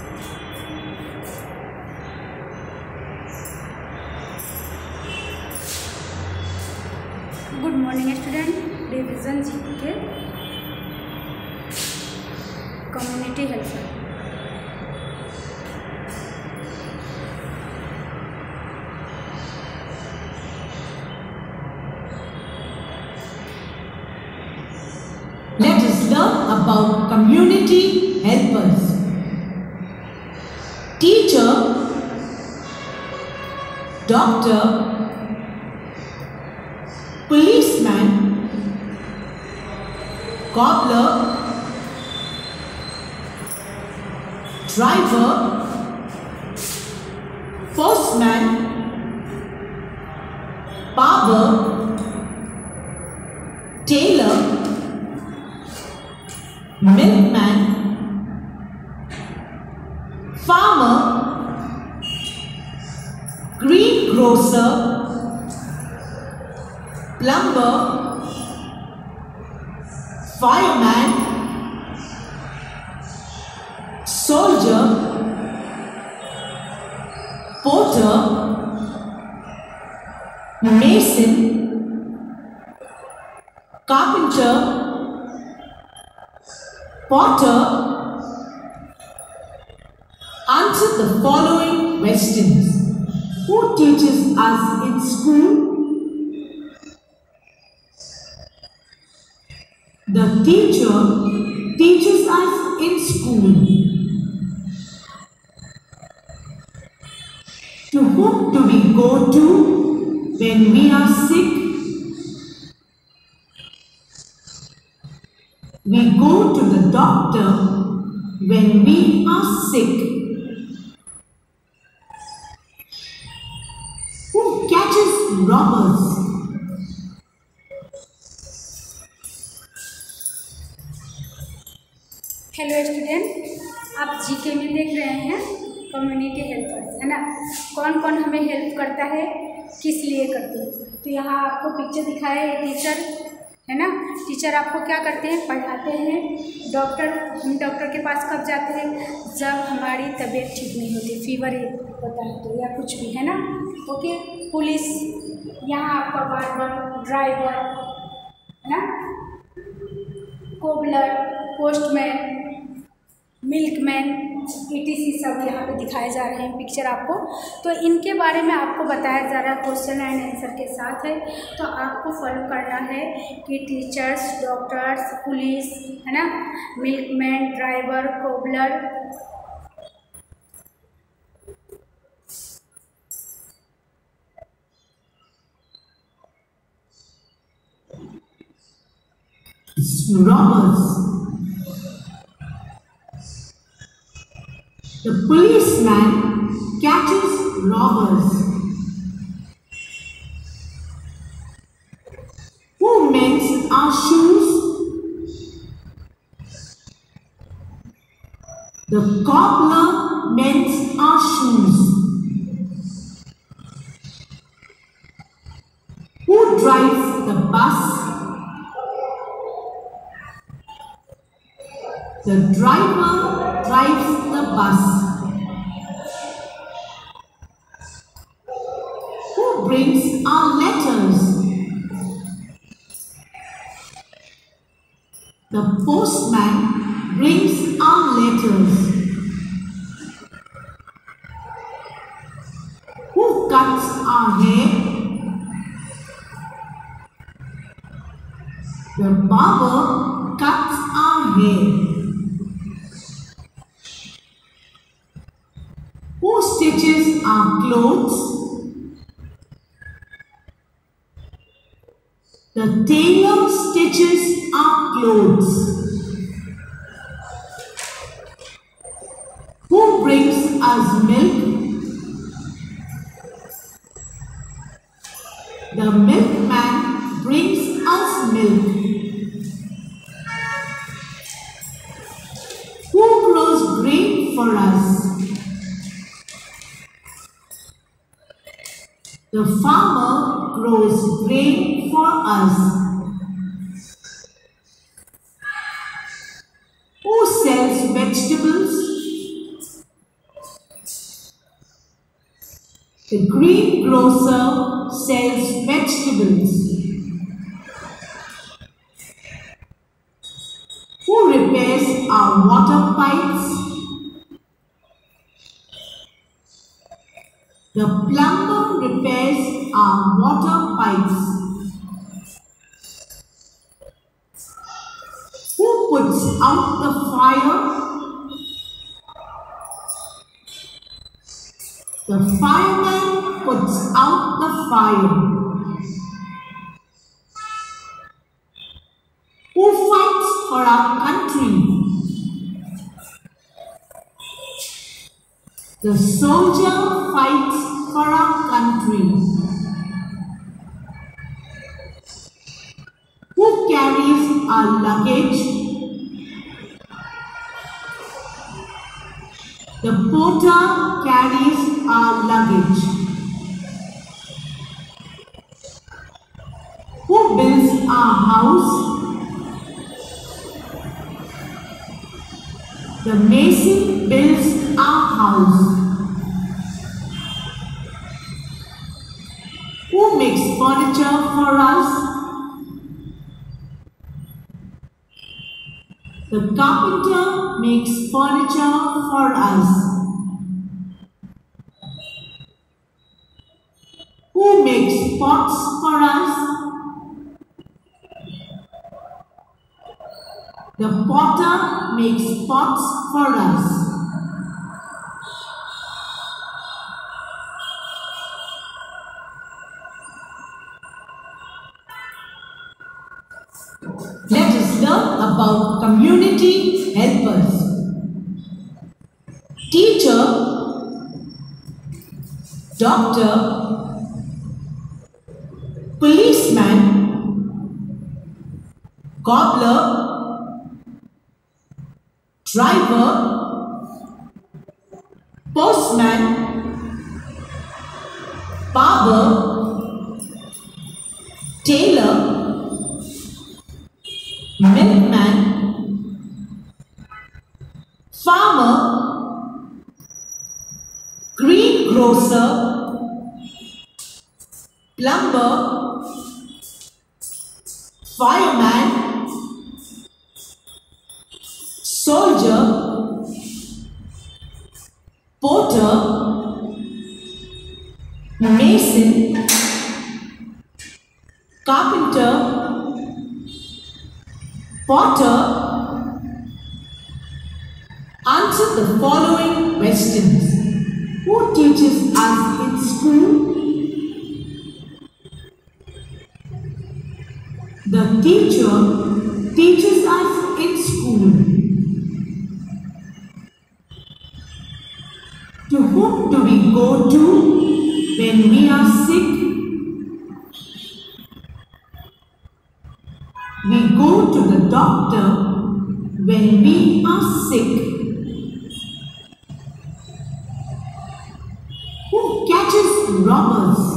Good morning student. Revision GK community helper. Let us learn about community helpers. Teacher, doctor, policeman, cobbler, driver, postman, barber, tailor, milkman, farmer, greengrocer, plumber, fireman, soldier, porter, mason, carpenter, potter. Answer the following questions. Who teaches us in school? The teacher teaches us in school. To whom do we go to when we are sick? We go to the doctor when we are sick. Who catches robbers? Hello student, आप GK में देख रहे हैं community helpers, है ना। कौन कौन हमें हेल्प करता है, किस लिए करते हैं। तो यहाँ आपको पिक्चर दिखाया है, टीचर है ना। टीचर आपको क्या करते हैं, पढ़ाते हैं। डॉक्टर, हम डॉक्टर के पास कब जाते हैं, जब हमारी तबीयत ठीक नहीं होती, फीवर होता है तो, या कुछ भी, है ना। ओके। पुलिस, यहाँ आपका बार्बर, ड्राइवर, है ना, कोबलर, पोस्टमैन, मिल्कमैन, ETC सब यहाँ पे दिखाए जा रहे हैं पिक्चर आपको। तो इनके बारे में आपको बताया जा रहा है, क्वेश्चन एंड आंसर के साथ है। तो आपको फॉलो करना है कि टीचर्स, डॉक्टर्स, पुलिस, है ना, milkman, driver, cobbler, robbers. The policeman catches robbers. Who mends our shoes? The cobbler mends our shoes. Who drives the bus? The driver drives the bus. Who brings our letters? The postman brings our letters. Who cuts our hair? The barber cuts our hair. Who stitches our clothes? The tailor stitches our clothes. Who brings us milk? The milkman brings us milk. Who grows grain for us? The farmer grows grain for us. Who sells vegetables? The greengrocer sells vegetables. Who repairs our water pipes? The plumber repairs our water pipes. Who puts out the fire? The fireman puts out the fire. Who fights for our country? The soldier fights for our country. Who carries our luggage? The porter carries our luggage. Who builds our house? The mason builds our house. Who makes furniture for us? The carpenter makes furniture for us. Who makes pots for us? The potter makes pots for us. Let us learn about community helpers. Teacher, doctor, policeman, cobbler, driver, postman, barber, tailor, milkman, farmer, greengrocer, plumber, fireman, soldier, porter, mason, carpenter, potter. Answer the following questions. Who teaches us in school? The teacher teaches us in school. To whom do we go to when we are sick? We go to the doctor when we are sick. Who catches robbers?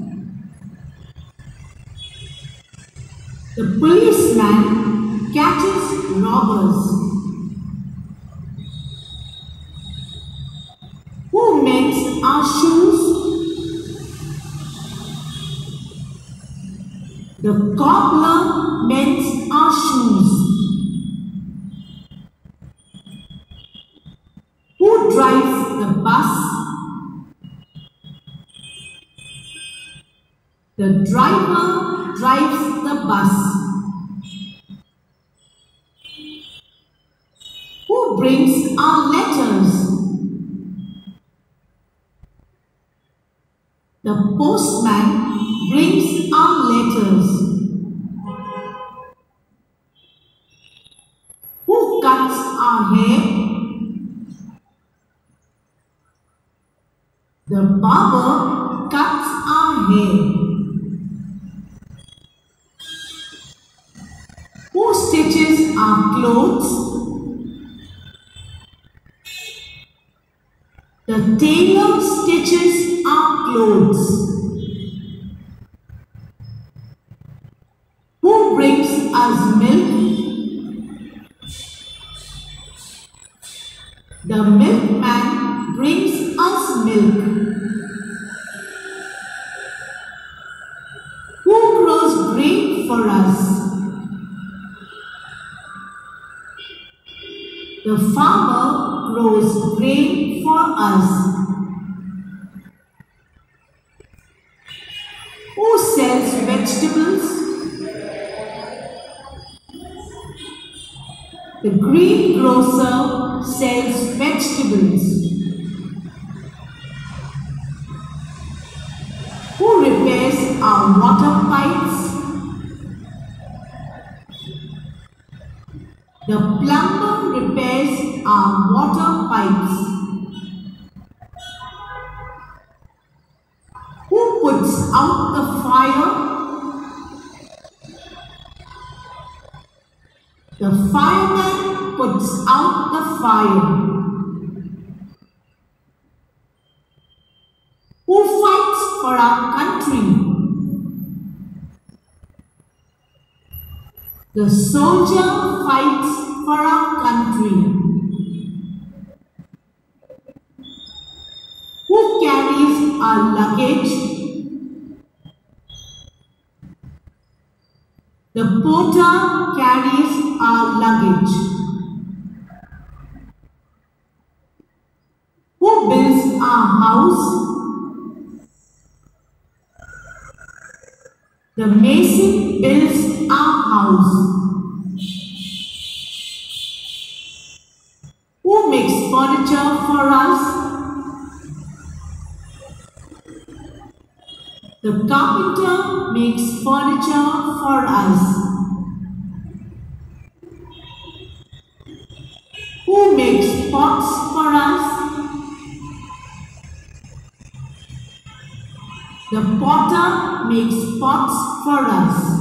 The policeman catches robbers. Who mends our shoes? The cobbler mends our shoes. Who drives the bus? The driver drives the bus. Who brings our letters? The postman brings our letters. Who cuts our hair? The barber cuts our hair. Who stitches our clothes? The tailor stitches our clothes. Who brings us milk? The milkman brings us milk. for us. The farmer grows grain for us. Who sells vegetables? The greengrocer sells vegetables. Who repairs our water pipes? The plumber repairs our water pipes. Who puts out the fire? The fireman puts out the fire. Who fights for our country? The soldier fights for our country. Who carries our luggage? The porter carries our luggage. Who builds our house? The mason builds our house. Who makes furniture for us? The carpenter makes furniture for us. Who makes pots for us? The potter makes pots for us.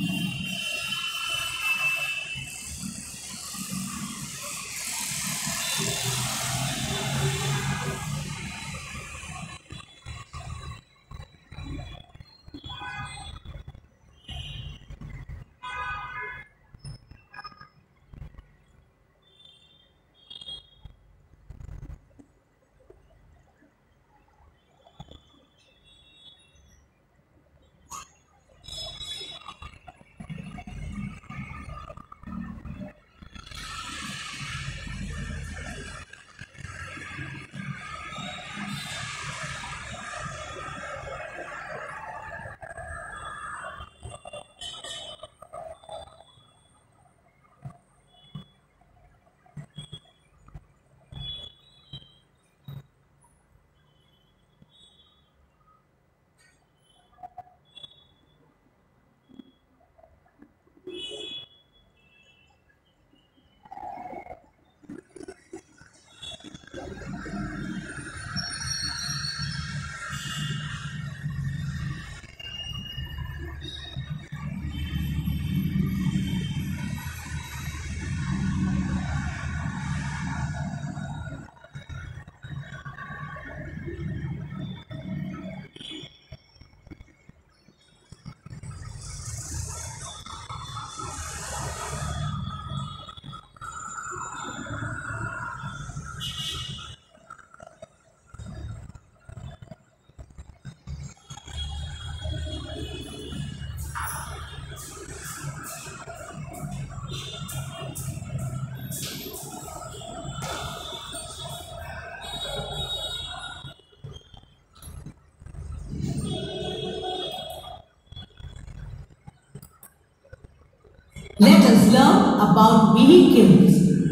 Let us learn about vehicles.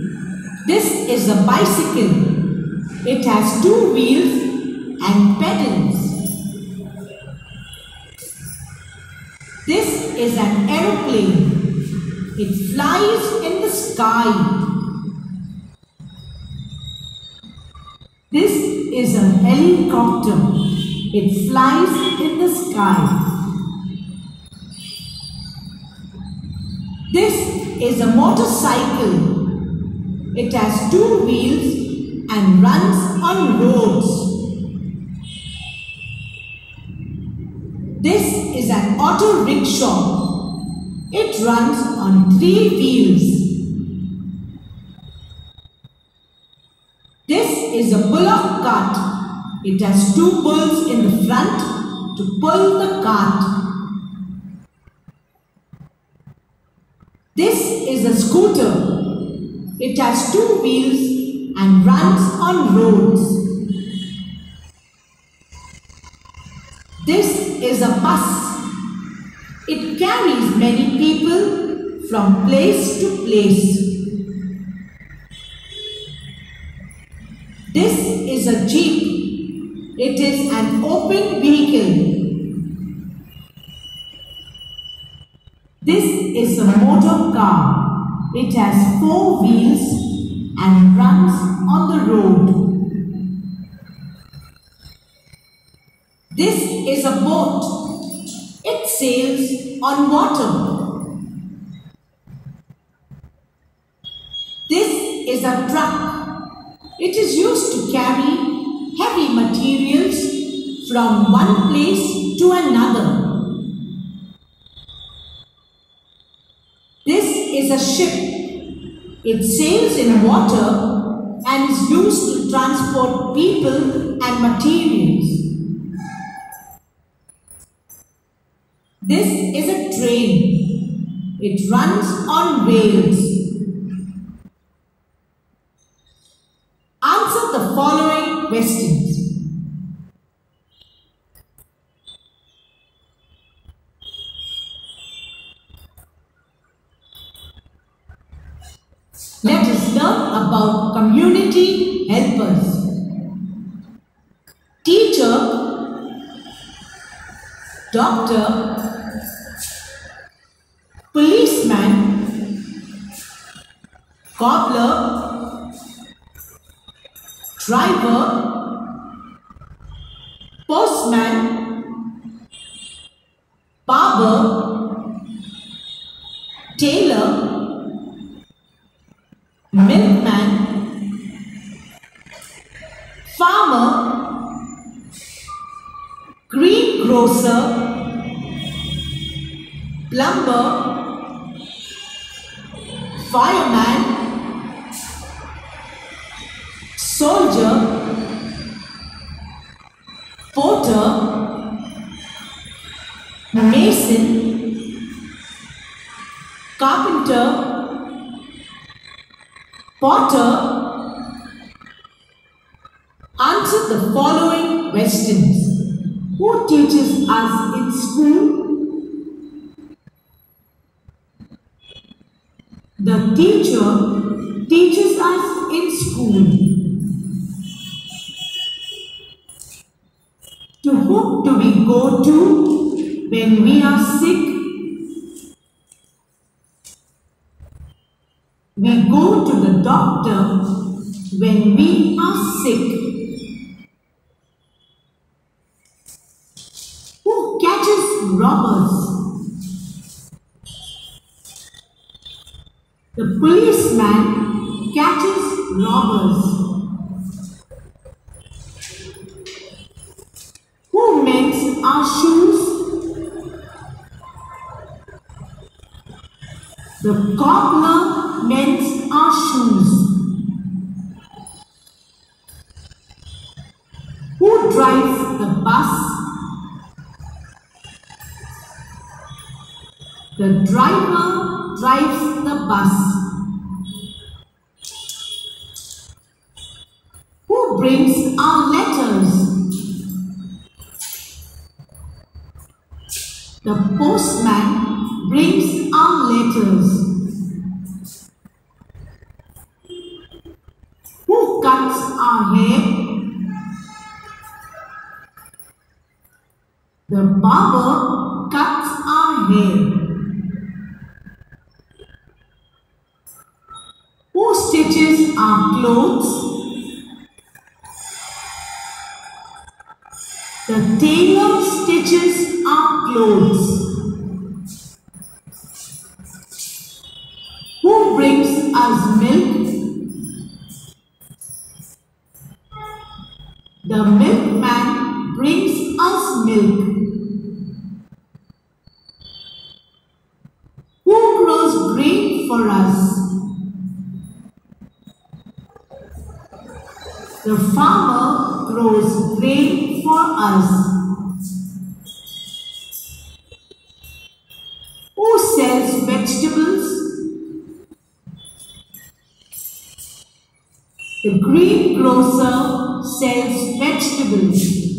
This is a bicycle. It has two wheels and pedals. This is an aeroplane. It flies in the sky. This is a helicopter. It flies in the sky. This is a motorcycle. It has two wheels and runs on roads. This is an auto rickshaw. It runs on three wheels. This is a bullock cart. It has two bulls in the front to pull the cart. It has two wheels and runs on roads. This is a bus. It carries many people from place to place. This is a jeep. It is an open vehicle. This is a motor car. It has four wheels and runs on the road. This is a boat. It sails on water. This is a truck. It is used to carry heavy materials from one place to another. This is a ship. It sails in water and is used to transport people and materials. This is a train. It runs on rails. Answer the following questions. Let us learn about community helpers. Teacher, doctor, policeman, cobbler, driver, postman, barber, tailor, milkman, farmer, greengrocer, plumber, fireman, soldier, porter, mason, carpenter, potter. Answer the following questions. Who teaches us in school? The teacher teaches us in school. To whom do we go to when we are sick? We go to the doctor when we are sick. Who catches robbers? The policeman catches robbers. Who mends our shoes? The cobbler mends our shoes. Who drives the bus? The driver drives the bus. Who brings our letters? The postman brings our letters. Who cuts our hair? The barber cuts our hair. Who stitches our clothes? The tailor stitches our clothes. Who brings us milk? The milkman brings us milk. Who grows grain for us? The farmer grows grain for us. Who sells vegetables? The greengrocer sells vegetables.